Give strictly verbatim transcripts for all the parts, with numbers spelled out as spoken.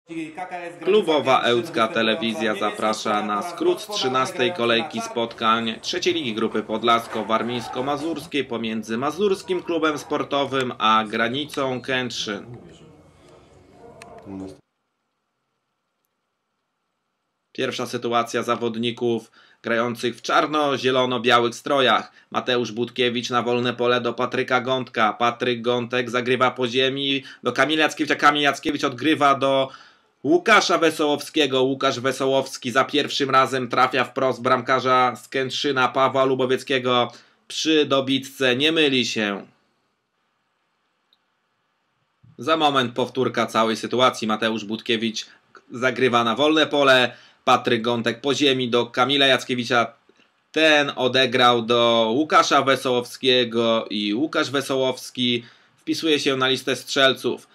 Klubowa Ełcka Telewizja zaprasza na skrót trzynastej kolejki spotkań trzeciej Ligi Grupy Podlasko-Warmińsko-Mazurskiej pomiędzy Mazurskim Klubem Sportowym a Granicą Kętrzyn. Pierwsza sytuacja zawodników grających w czarno-zielono-białych strojach. Mateusz Budkiewicz na wolne pole do Patryka Gądka. Patryk Gądek zagrywa po ziemi do Kamila Jackiewicza. Kamil Jackiewicz odgrywa do Łukasza Wesołowskiego. Łukasz Wesołowski za pierwszym razem trafia wprost bramkarza z Kętrzyna Pawła Lubowieckiego. Przy dobitce nie myli się. Za moment powtórka całej sytuacji. Mateusz Budkiewicz zagrywa na wolne pole. Patryk Gądek po ziemi do Kamila Jackiewicza. Ten odegrał do Łukasza Wesołowskiego i Łukasz Wesołowski wpisuje się na listę strzelców.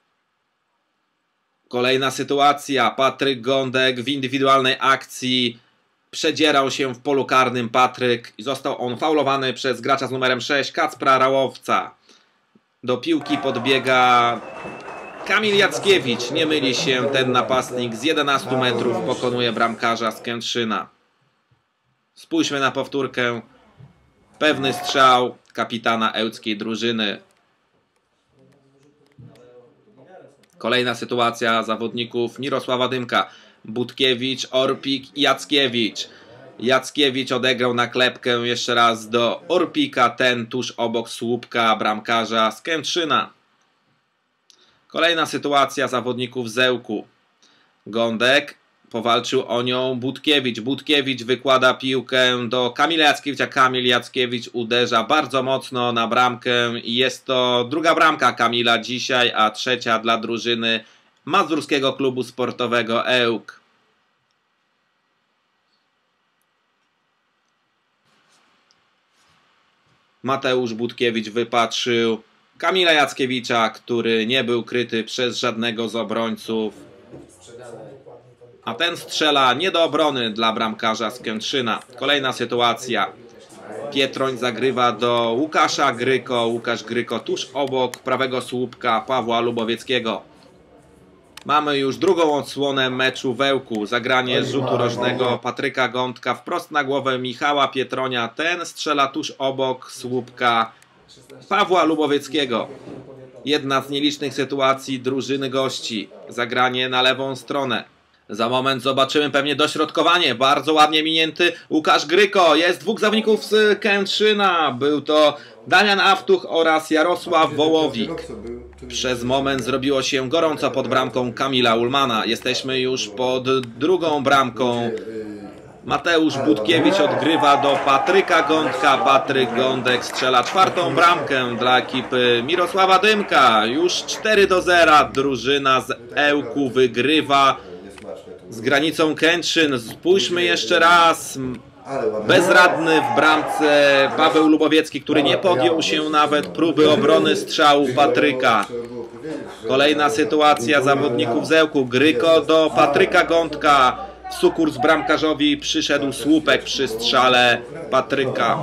Kolejna sytuacja. Patryk Gądek w indywidualnej akcji przedzierał się w polu karnym. Patryk i został on faulowany przez gracza z numerem sześć Kacpra Rałowca. Do piłki podbiega Kamil Jackiewicz. Nie myli się ten napastnik. Z jedenastu metrów pokonuje bramkarza z Kętrzyna. Spójrzmy na powtórkę. Pewny strzał kapitana ełckiej drużyny. Kolejna sytuacja zawodników Mirosława Dymka. Budkiewicz, Orpik i Jackiewicz. Jackiewicz odegrał naklepkę jeszcze raz do Orpika. Ten tuż obok słupka bramkarza z Kętrzyna. Kolejna sytuacja zawodników z Ełku. Gądek powalczył o nią Budkiewicz. Budkiewicz wykłada piłkę do Kamila Jackiewicza. Kamil Jackiewicz uderza bardzo mocno na bramkę i jest to druga bramka Kamila dzisiaj, a trzecia dla drużyny Mazurskiego Klubu Sportowego Ełk. Mateusz Budkiewicz wypatrzył Kamila Jackiewicza, który nie był kryty przez żadnego z obrońców. A ten strzela nie do obrony dla bramkarza z Kętrzyna. Kolejna sytuacja. Pietroń zagrywa do Łukasza Gryko. Łukasz Gryko tuż obok prawego słupka Pawła Lubowieckiego. Mamy już drugą odsłonę meczu w Ełku. Zagranie z rzutu rożnego Patryka Gądka wprost na głowę Michała Pietronia. Ten strzela tuż obok słupka Pawła Lubowieckiego. Jedna z nielicznych sytuacji drużyny gości. Zagranie na lewą stronę. Za moment zobaczymy pewnie dośrodkowanie. Bardzo ładnie minięty Łukasz Gryko. Jest dwóch zawodników z Kętrzyna. Był to Damian Awtuch oraz Jarosław Wołowik. Przez moment zrobiło się gorąco pod bramką Kamila Ulmana. Jesteśmy już pod drugą bramką. Mateusz Budkiewicz odgrywa do Patryka Gądka. Patryk Gądek strzela czwartą bramkę dla ekipy Mirosława Dymka. Już cztery do zera. Drużyna z Ełku wygrywa z Granicą Kętrzyn. Spójrzmy jeszcze raz. Bezradny w bramce Paweł Lubowiecki, który nie podjął się nawet próby obrony strzału Patryka. Kolejna sytuacja zawodników z Ełku. Gryko do Patryka Gądka. W sukurs bramkarzowi przyszedł słupek przy strzale Patryka.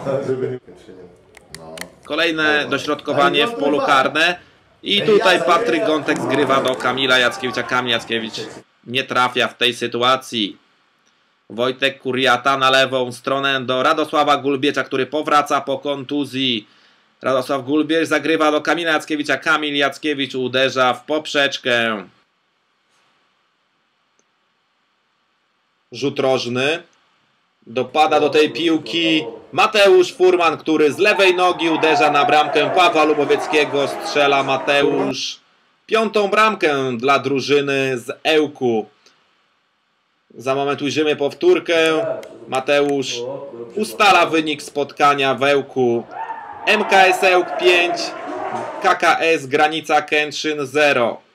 Kolejne dośrodkowanie w polu karne. I tutaj Patryk Gądek zgrywa do Kamila Jackiewicza. Kamil Jackiewicz nie trafia w tej sytuacji. Wojtek Kuriata na lewą stronę do Radosława Gulbiecza, który powraca po kontuzji. Radosław Gulbiecz zagrywa do Kamila Jackiewicza. Kamil Jackiewicz uderza w poprzeczkę. Rzut rożny. Dopada do tej piłki Mateusz Furman, który z lewej nogi uderza na bramkę Pawła Lubowieckiego. Strzela Mateusz piątą bramkę dla drużyny z Ełku. Za moment ujrzymy powtórkę. Mateusz ustala wynik spotkania w Ełku. M K S Ełk pięć, K K S Granica Kętrzyn zero.